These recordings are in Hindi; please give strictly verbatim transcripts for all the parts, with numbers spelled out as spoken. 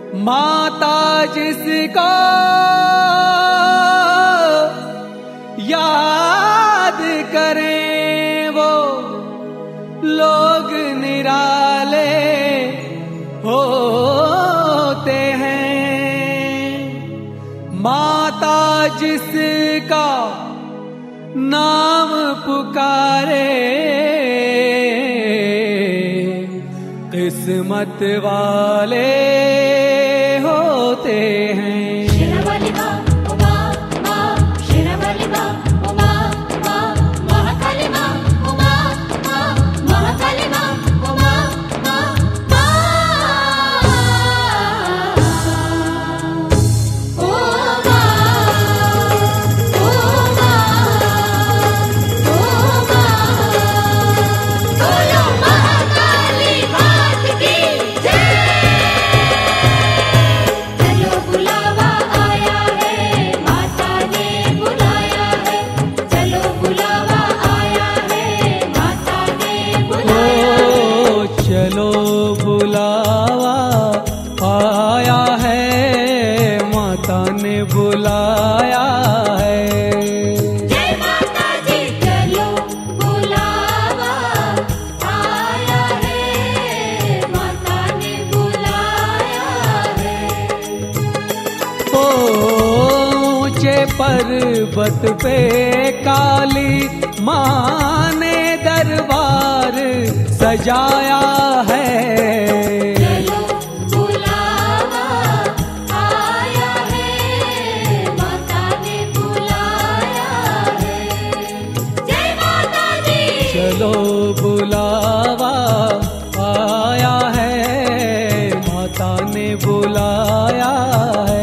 माता जिसको याद करें वो लोग निराले होते हैं। माता जिसका नाम पुकारे किस्मत वाले होते हैं। चलो बुलावा आया है, माता ने बुलाया है। जय माता जी, चलो बुलावा आया है, माता ने बुलाया है। ऊंचे पर्वत पे काली माँ ने दरबार सजाया है। चलो बुलावा आया है, माता ने बुलाया है। जय माता जी, चलो बुलावा आया है, माता ने बुलाया है।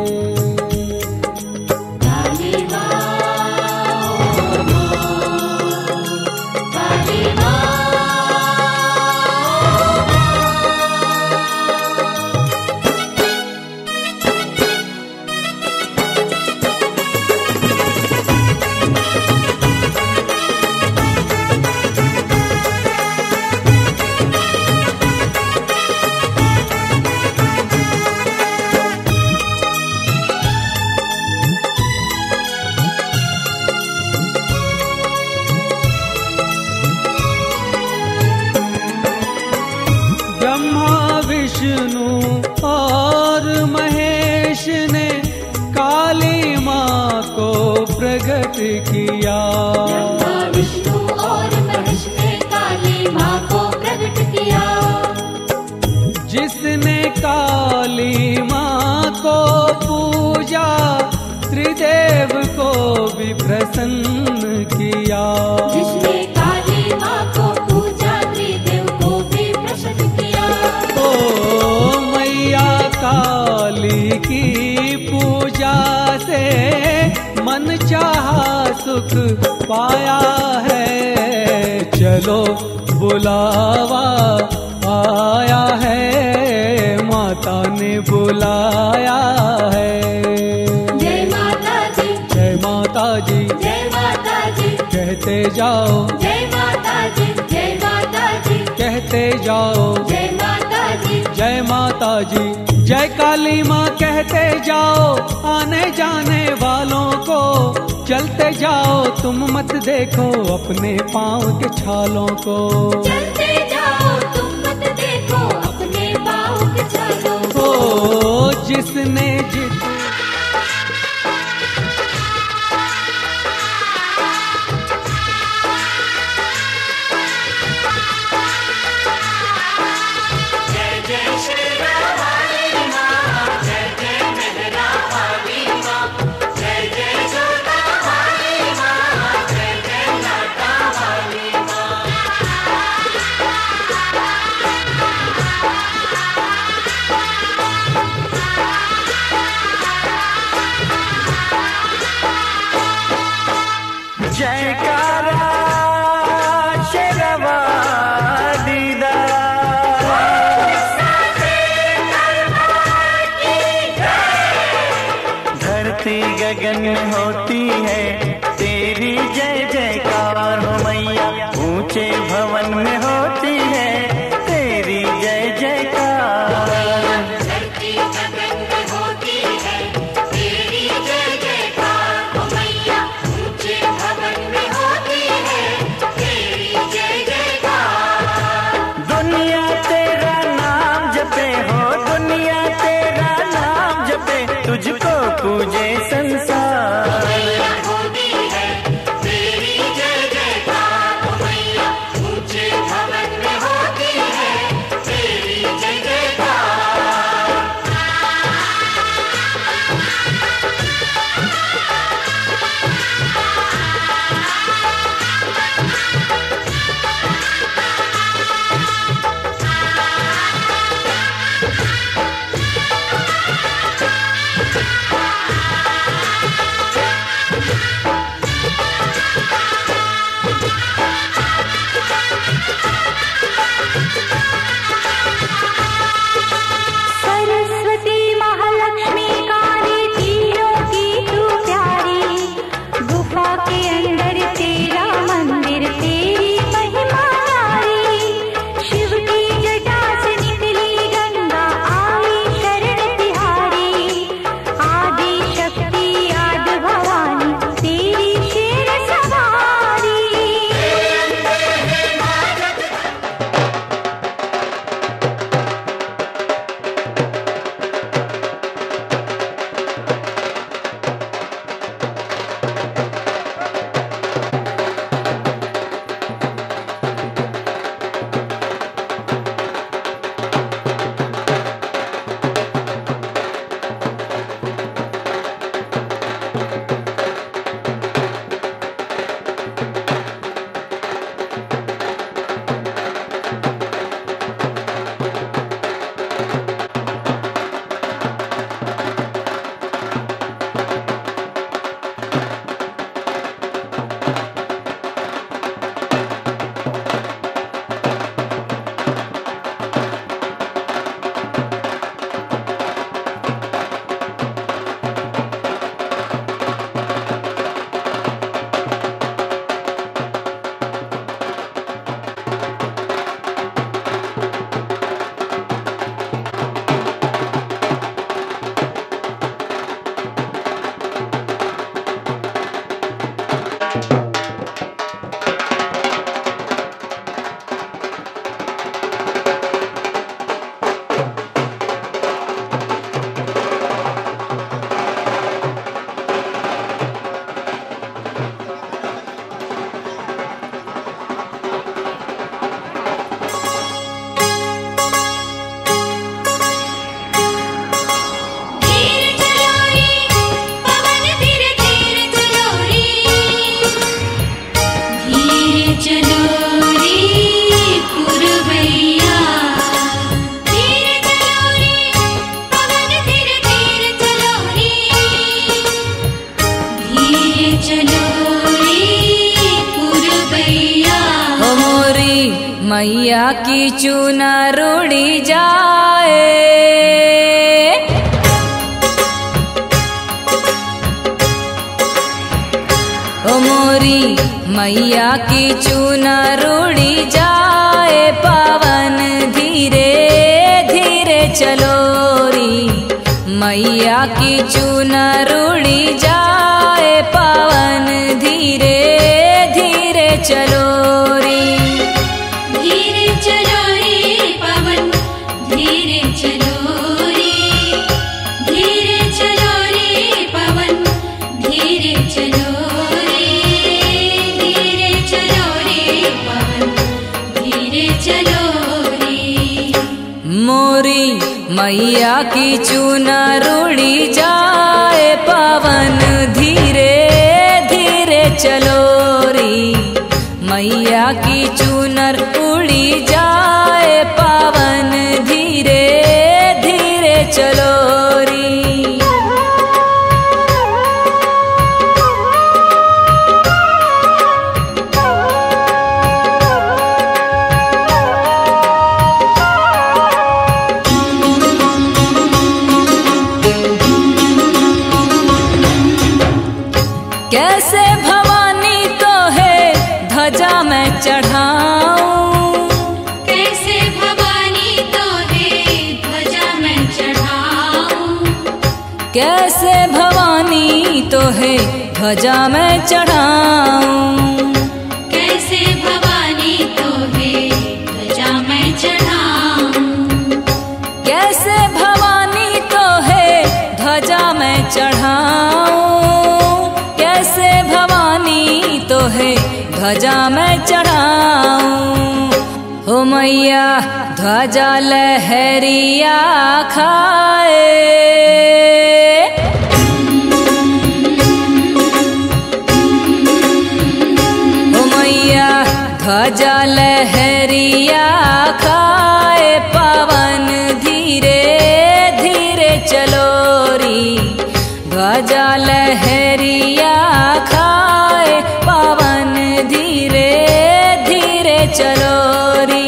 विष्णु और महेश ने काली माँ को प्रकट किया। ब्रह्मा विष्णु और महेश ने काली माँ को प्रकट किया। जिसने काली माँ को पूजा त्रिदेव को भी प्रसन्न किया। जिसने काली माँ को पूजा त्रिदेव को भी प्रसन्न किया। ओ मैया काली की पूजा से मन चाहा सुख पाया है। चलो बुलावा आया है, माता ने बुलाया है। जय माता जी, जय माता जी, जय माता जी, कहते जाओ। जय माता जी, जय माता जी, कहते जाओ। जय माता जी, जय माता जी, जय काली माँ कहते जाओ। आने जाने वालों को चलते जाओ, तुम मत देखो अपने पाँव के छालों को। चलते जाओ, तुम मत देखो अपने पाँव के छालों को। ओ जिसने जित जयकारा शेरवा दीदा, धरती गगन में होती है तेरी जय जयकार हो मैया। ऊंचे भवन में होती है तेरी जय जयकार। मैया की चुनर उड़ी जाए। ओ मोरी मैया की चुनर उड़ी जाए, पवन धीरे धीरे चलो री। मैया की चुनर उड़ी जाए, पवन धीरे धीरे चलो री। धीरे चलो रे पवन, धीरे चलो रे, धीरे चलो रे पवन, धीरे चलो रे, धीरे चलो रे पवन, धीरे चलो रे। मोरी मैया की चुनर उड़ी जाए, पवन धीरे धीरे चलो री। मैया की चुनर उड़ी जाए, पवन धीरे धीरे चलो री। कैसे भवानी तो है ध्वजा मैं चढ़ाऊं, कैसे भवानी तो है ध्वजा मैं चढ़ाऊं, कैसे भवानी तो है ध्वजा मैं चढ़ाऊं। कैसे भवानी तो है ध्वजा मैं चढ़ाऊं, कैसे भवानी तो है ध्वजा मैं चढ़ाऊं, कैसे भवानी तो है ध्वजा मैं चढ़ाऊं। हो मैया ध्वजा लहरिया खाए, हो मैया ध्वजा लहरिया खाए, पवन धीरे धीरे चलो री। ध्वजा लहरिया खाए, पवन धीरे धीरे चलो री।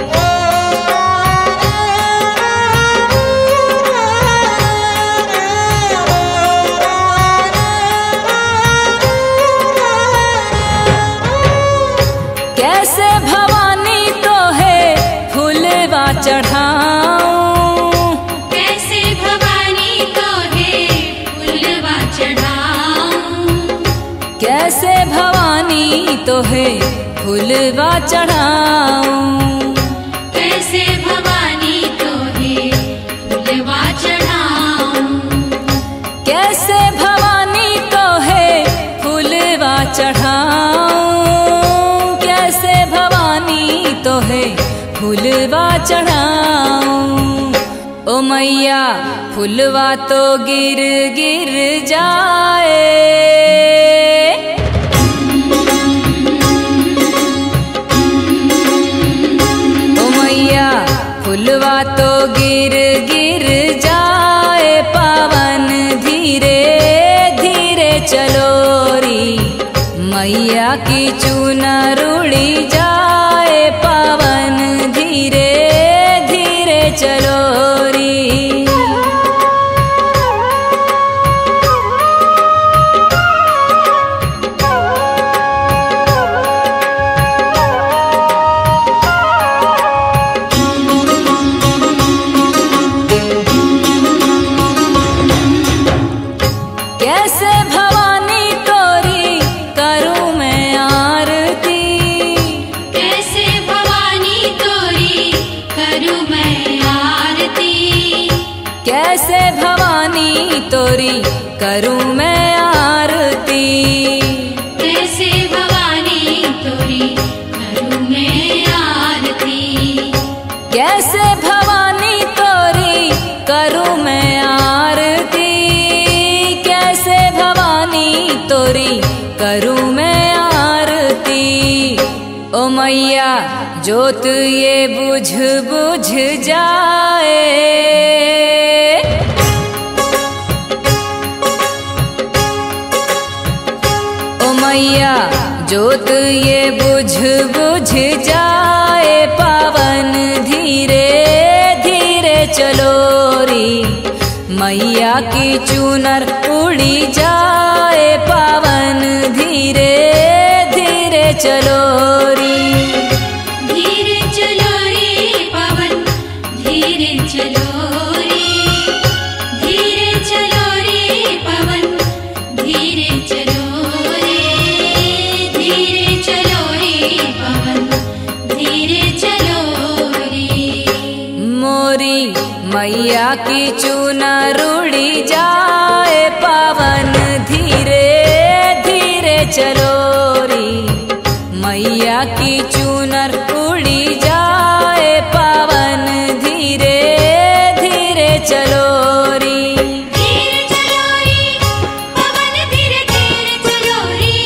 कैसे भवानी तो है फूलवा चढ़ाऊं, कैसे भवानी तो है फूलवा चढ़ाऊं, कैसे भवानी तो है फूलवा चढ़ाऊं। कैसे भवानी तो है फूलवा चढ़ाऊं, कैसे भवानी तो है फूलवा चढ़ाऊं, कैसे भवानी तो है फूलवा चढ़ाऊं। ओ मैया फूलवा तो गिर गिर जाए, ओ मैया फूलवा तो गिर गिर जाए, पवन धीरे धीरे चलो री। मैया की चुनर उड़ी जाए, पवन धीरे धीरे चलो री। कैसे भवानी तोरी करूं मैं आरती, कैसे भवानी तोरी करूं मैं आरती, कैसे भवानी तोरी करूं मैं आरती। कैसे भवानी तोरी करूं मैं आरती, कैसे भवानी तोरी करूं मैं आरती, कैसे भवानी तोरी करूं मैं आरती। ओ मैया जोत ये बुझ बुझ जाए, ओ मैया जोत ये बुझ बुझ जाए। मैया की चुनर उड़ी जाए पावन, धीरे धीरे चलो री। धीरे चलो रे पवन, धीरे चलो रे, धीरे चलो रे पवन, धीरे चलो रे, धीरे चलो रे पवन, धीरे चलो रे। मोरी मैया की चुनर उड़ी जाए पावन, धीरे धीरे चलो री। मैया की चुनर उड़ी जाए पावन, धीरे धीरे चलो री। धीरे चलो रे पवन, धीरे धीरे चलो रे,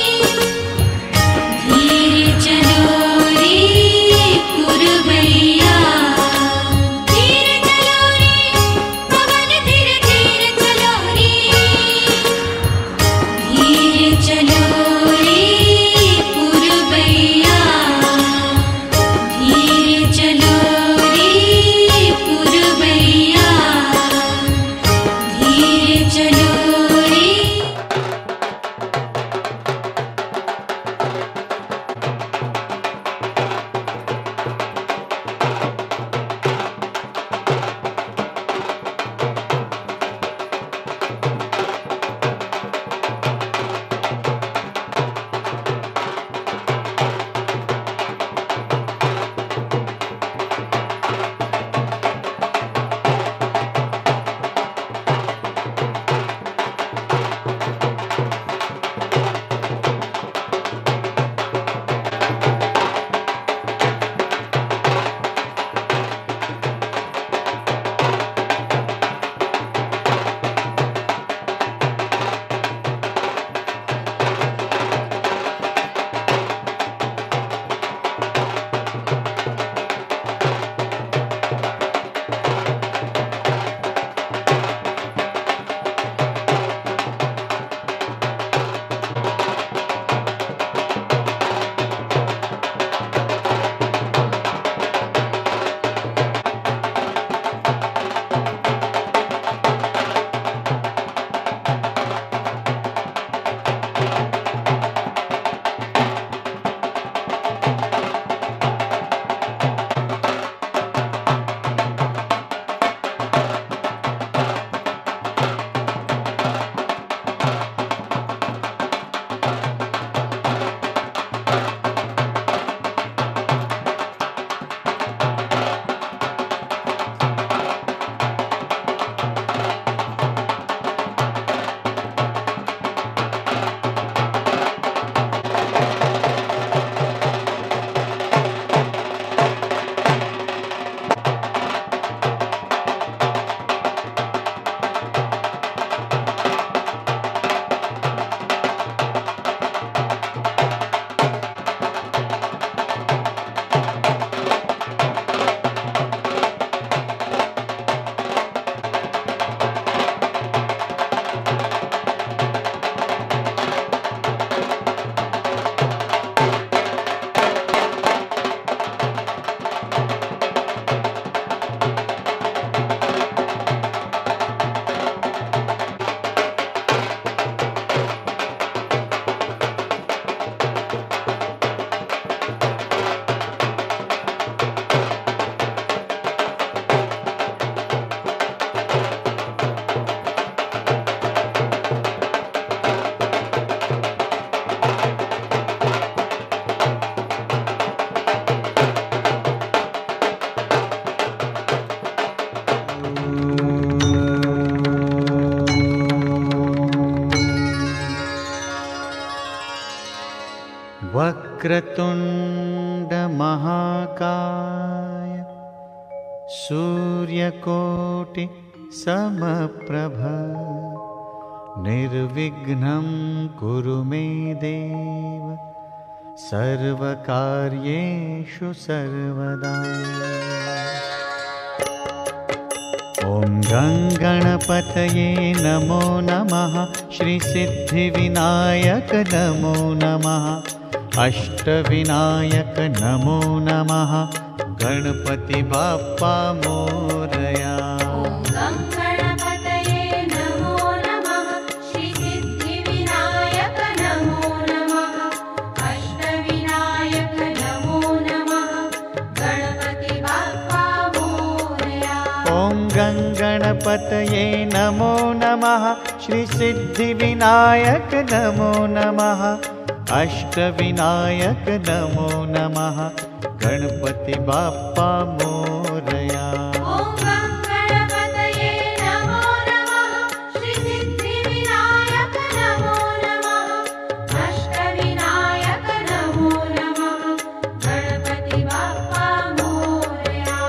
धीरे चलो रे पुरवैया। धीरे चलो रे पवन, धीरे धीरे चलो रे, धीरे चलो रे पुरवैया, धीरे चलो रे पुरवैया, धीरे चलो रे। वक्रतुंड महाकाय सूर्यकोटि समप्रभ निर्विघ्नं कुरु मे देव सर्वकार्येषु सर्वदा। ॐ गङ्गणपतये नमो नमः, श्रीसिद्धिविनायक नमो नमः, अष्टविनायक नमो नमः, गणपति बाप्पा मोरया। ॐ गङ्गणपतये गणपतये नमो नमः। श्री सिद्धिविनायक नमो नमः। अष्टविनायक नमो नमः। गणपति बाप्पा मोरया। ॐ गं गणपतये नमो नमः। श्री सिद्धिविनायक नमो नमः। अष्टविनायक नमो नमः। गणपति बाप्पा मोरया।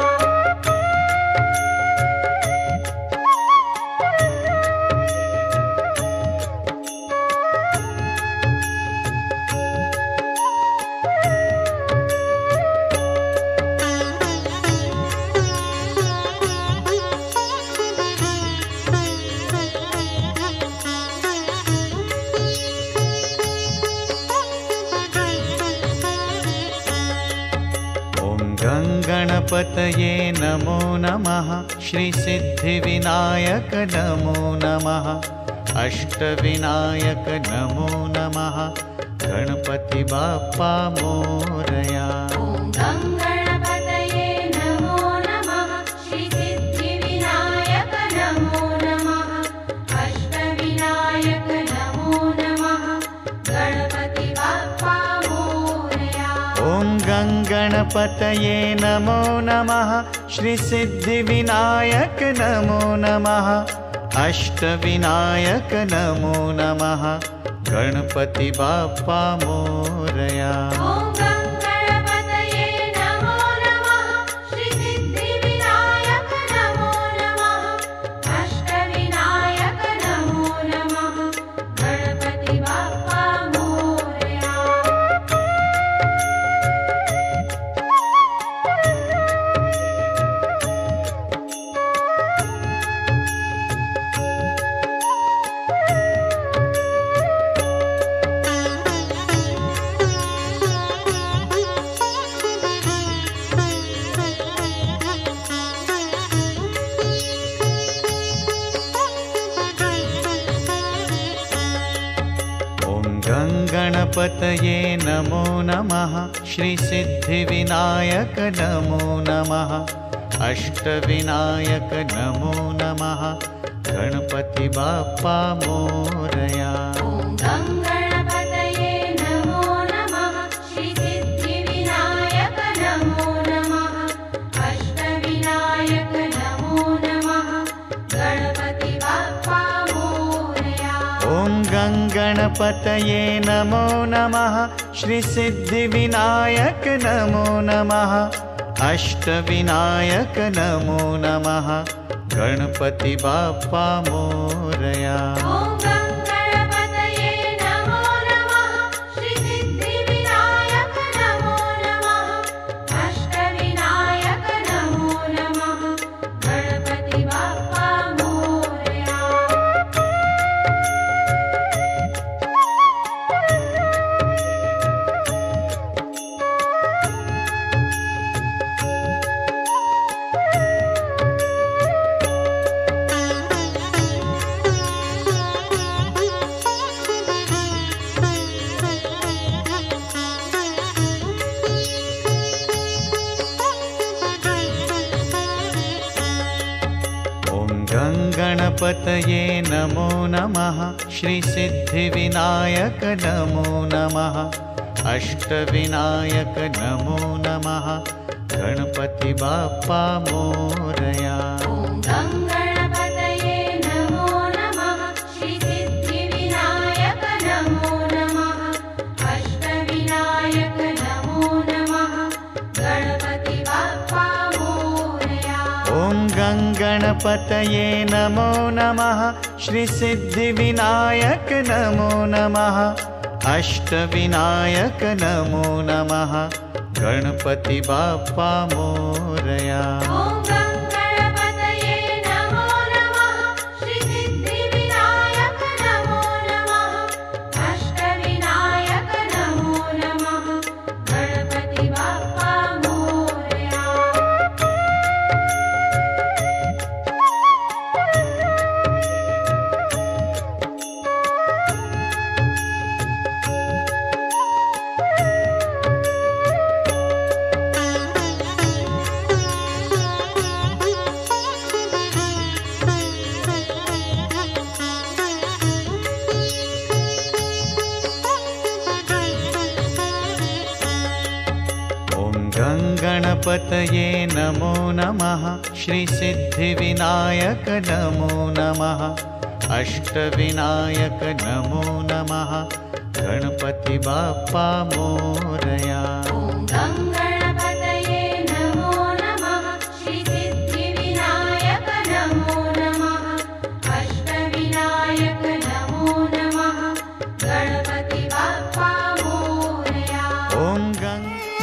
गणपतये नमो नमः। श्री सिद्धिविनायक नमो नमः। अष्टविनायक नमो नमः। गणपति बाप्पा मोरया। ॐ गं गणपतये नमो नमः। श्री सिद्धिविनायक नमो नमः। अष्टविनायक नमो नमः। गणपति बाप्पा मोरया। ॐ गं गणपतये नमो नमः। श्री सिद्धिविनायक नमो नमः। अष्टविनायक नमो नमः। गणपति बाप्पा मोरया। ॐ गं गणपतये नमो नमः। श्री सिद्धिविनायक नमो नमः। अष्टविनायक नमो नमः। गणपति बाप्पा मोरया। गणपतये नमो नमः। श्री सिद्धिविनायक नमो नमः। अष्टविनायक नमो नमः। गणपति बाप्पा मोरया। ॐ गं गणपतये नमो नमः। श्री सिद्धिविनायक नमो नमः। अष्टविनायक नमो नमः। गणपति बाप्पा मोरया। ॐ गं गणपतये नमो नमः। श्री सिद्धिविनायक नमो नमः। अष्टविनायक नमो नमः। गणपति बाप्पा मोरया। ॐ गं गणपतये नमो नमः। श्री सिद्धिविनायक नमो नमः। अष्टविनायक नमो नमः। गणपति बाप्पा मोरया। गणपतये नमो नमः। श्री सिद्धिविनायक नमो नमः। अष्टविनायक नमो नमः। गणपति बाप्पा मोरया। ॐ गं गणपतये नमो नमः। श्री सिद्धिविनायक नमो नमः। अष्टविनायक नमो नमः। गणपति बाप्पा मोरया। ॐ गं गणपतये नमो नमः। श्री सिद्धिविनायक नमो नमः। अष्टविनायक नमो नमः। गणपति बाप्पा मोरया। ॐ गं गणपतये नमो नमः। श्री सिद्धिविनायक नमो नमः। अष्टविनायक नमो नमः। गणपति बाप्पा मोरया। गणपतये नमो नमः, श्री सिद्धिविनायक नमो नमः, अष्टविनायक नमो नमः, गणपति बाप्पा मोरया। ॐ गं गणपतये नमो नमः, श्री सिद्धिविनायक नमो नमः, अष्टविनायक नमो नमः, गणपति बाप्पा मोरया। ॐ गं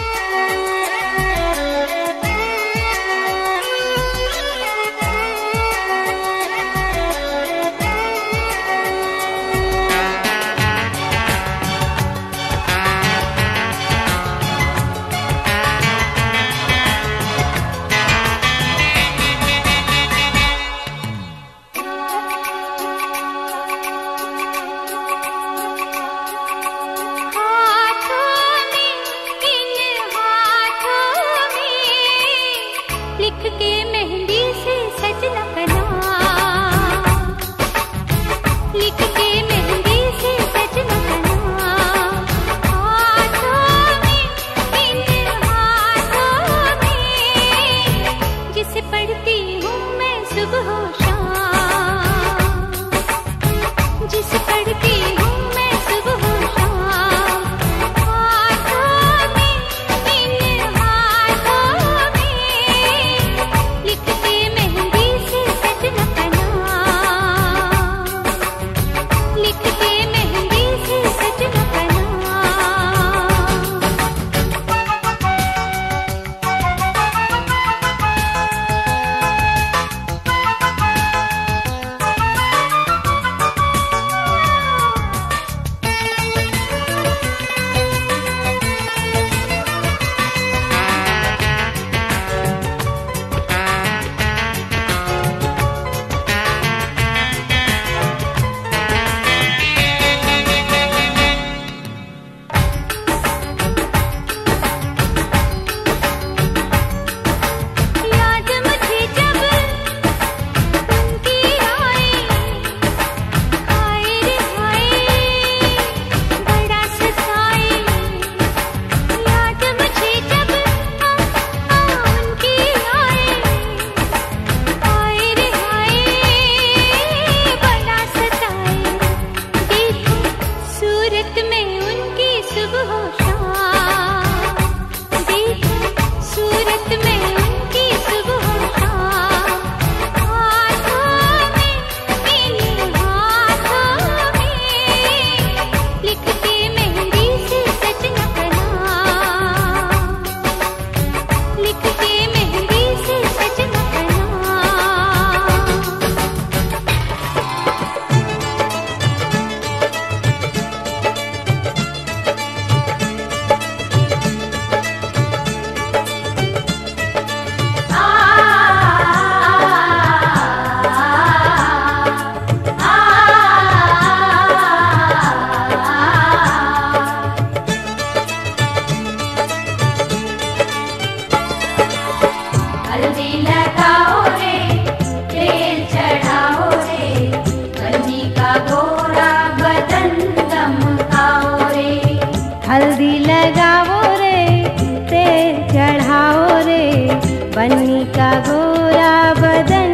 बन्नी का गोरा बदन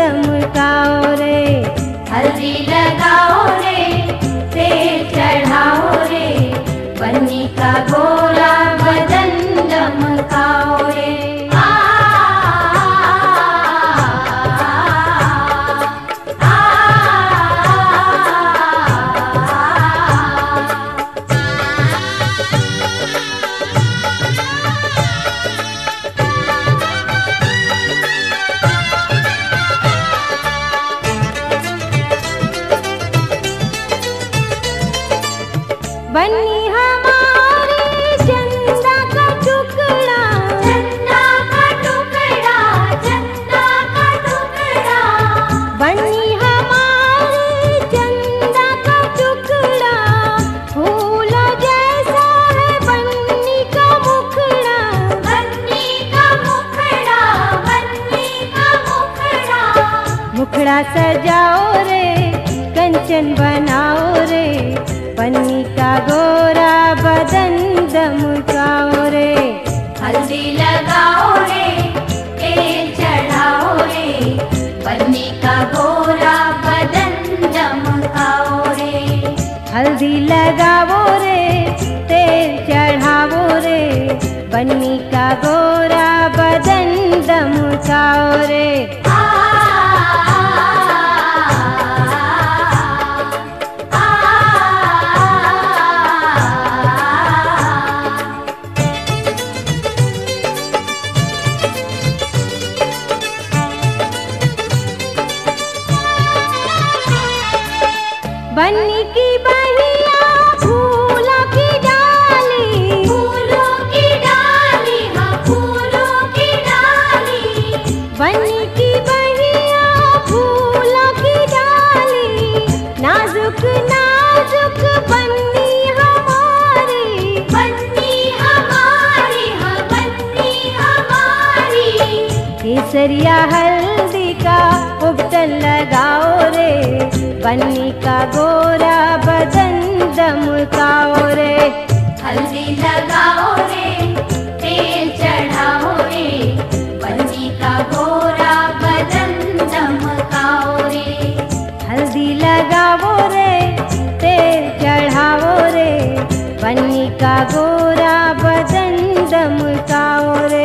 दमकाओ रे, हल्दी लगाओ रे, तेल चढ़ाओ रे, बन्नी का गोरा बदन दमकाओ रे। बन्नी हमारे चंदा का टुकड़ा, चंदा का टुकड़ा, चंदा का टुकड़ा, बन्नी हमारे चंदा का टुकड़ा, फूलों जैसा है बन्नी का मुखड़ा, बन्नी का मुखड़ा, बन्नी का मुखड़ा, मुखड़ा सजाओ रे, कंचन बनाओ रे, बन्नी का गोरा बदन दमकाओ रे। हल्दी लगाओ रे, तेल चढ़ाओ रे, बन्नी का गोरा बदन चमकाओ रे। हल्दी लगावो रे, तेल चढ़ावो रे, बन्नी का गोरा बदन दमकाओ रे। बन्नी की बहिया फूलों की डाली, फूलों की डाली, हाँ फूलों की डाली। बन्नी की बहिया फूलों की डाली, नाजुक नाजुक बन्नी हमारी, बन्नी हमारी, हाँ बन्नी हमारी। केसरिया हल्दी का उबटन लगाओ रे, बन्नी का गोरा बदन दमकाओ रे। हल्दी लगाओ रे, तेल चढ़ाओ रे, बन्नी का गोरा बदन चमकाओ रे। हल्दी लगाओ रे, तेल चढ़ाओ रे, बन्नी का गोरा बदन दमकाओ रे।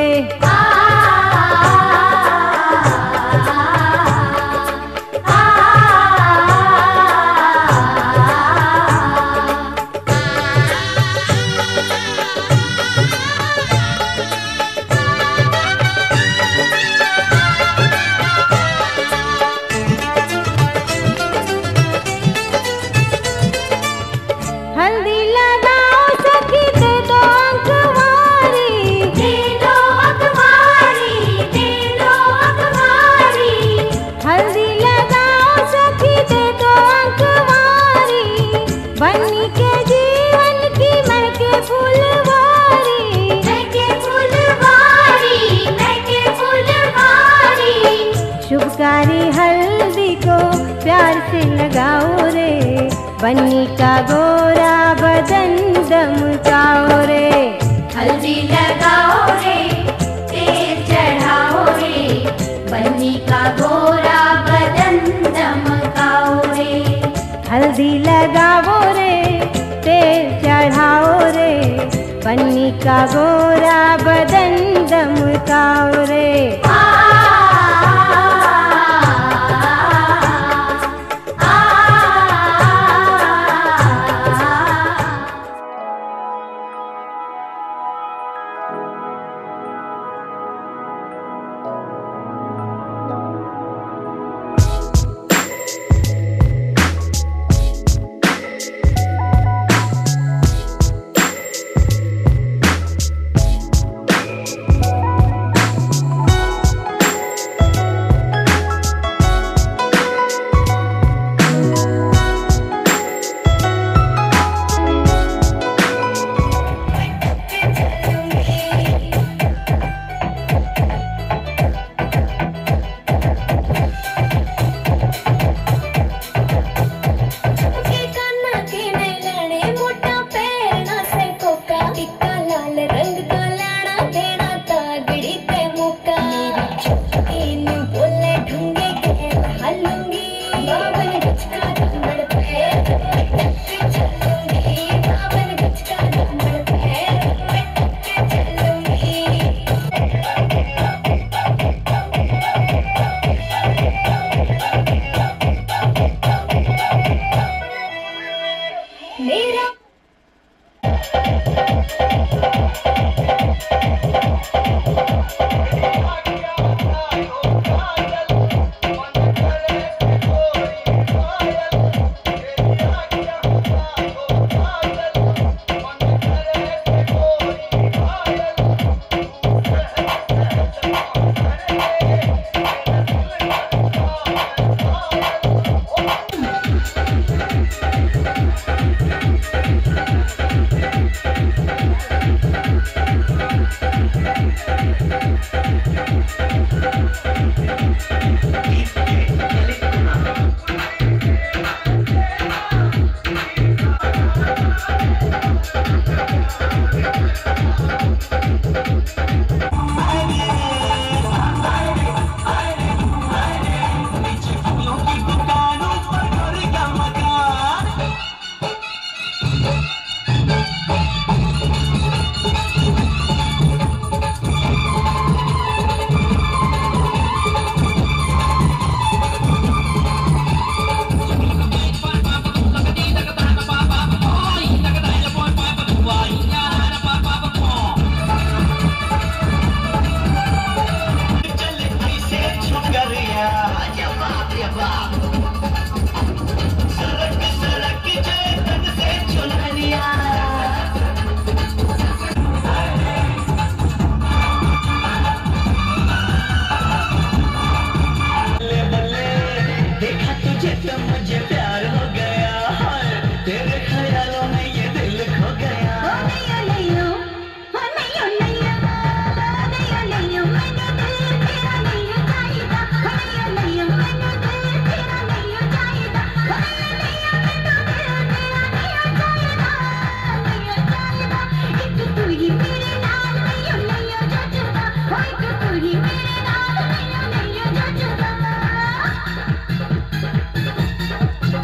हल्दी लगाओ सखी दे दो अखबारी, दे दो अखबारी, दे दो अखबारी। हल्दी लगाओ सखी दे दो अखबारी, बन्नी के जीवन की महके फुलवारी, महके फुलवारी, महके फुलवारी। शुभकारी हल्दी को प्यार से लगाओ रे, बन्नी का गोरा बदन दमकाओ रे। हल्दी लगाओ रे, तेल चढ़ाओ रे, बन्नी का गोरा बदन चमकाओ रे। हल्दी लगाओ रे, तेल चढ़ाओ रे, बन्नी का गोरा बदन दमकाओ रे। चित मुझे प्यार हो गया, हाय तेरे ख्यालों में ये दिल खो गया। ओ नैया नैया, ओ नैया नैया, ओ नैया नैया, मैंने दिल तेरा नैया चाहिदा, ओ नैया नैया, मैंने दिल तेरा नैया चाहिदा, ओ नैया नैया, मैंने दिल तेरा नैया चाहिदा, नैया चाहिदा। एक तू ही मेरे नाल नैया नैया जचदा, ओ एक तू ही मेरे नाल नैया नैया जचदा।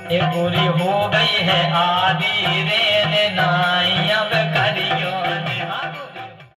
ये पूरी हो गई है आदि रे नाई।